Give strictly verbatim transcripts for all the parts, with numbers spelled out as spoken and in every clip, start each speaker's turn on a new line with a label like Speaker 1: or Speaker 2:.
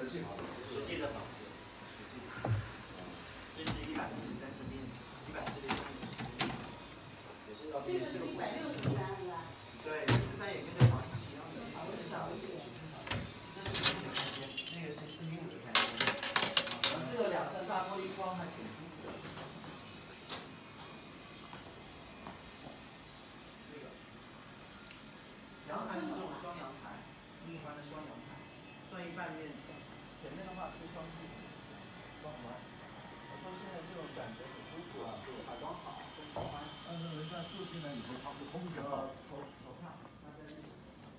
Speaker 1: 际房子，
Speaker 2: 实际的房子，实际。这是一百六十三个面积，一百四十三个面积，也是要。
Speaker 3: 这个是一百六十三是吧？
Speaker 2: 对，六十三也跟这房型是一样的，是小一点，是中小的。这是四米的空间，那个是四米五的空间。这个两扇大玻璃窗还挺舒服的。这个阳台是这种双阳台，一般的双阳台，算一半面积。前面的话推窗机，装完。我说现在这种感觉很舒服啊，对，采光好，更喜欢。但是人家住进来以后，他会空调投投票，他在那。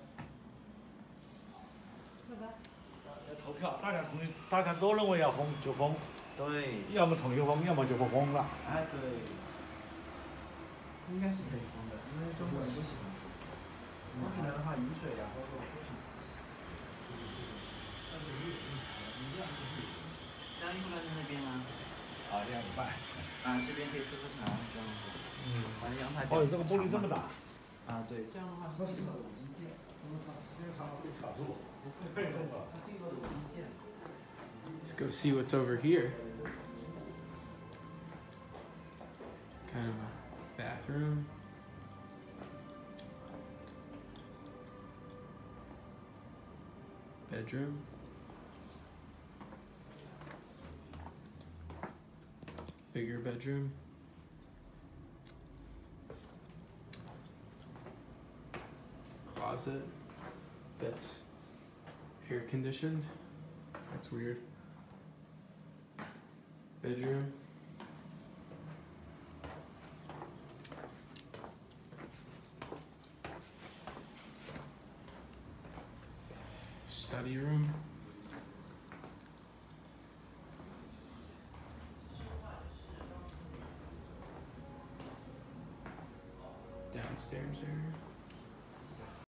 Speaker 3: 是吧？
Speaker 1: 要投票，大家同意，大家都认为要封就封。
Speaker 2: 对。
Speaker 1: 要么统一封，要么就不封了。
Speaker 2: 哎，对。应该是可以封的，因为中国人都喜欢封。封起来的话，雨水呀、包括风什么都行。但是雨一样就是晾衣服晾在那边啊。
Speaker 1: 啊，这样子办。
Speaker 2: 啊，这边可以吹吹墙，这样子。嗯。把阳台。
Speaker 1: 哦，这个玻璃这么大。
Speaker 2: 啊，对，这样的话是进了五金件，因为它时间长了会卡住，不会被动的。它进了五金件。
Speaker 4: Let's go see what's over here. Kind of a bathroom. Bedroom. Bigger bedroom. Closet that's air conditioned. That's weird. Bedroom. Study room. Downstairs area.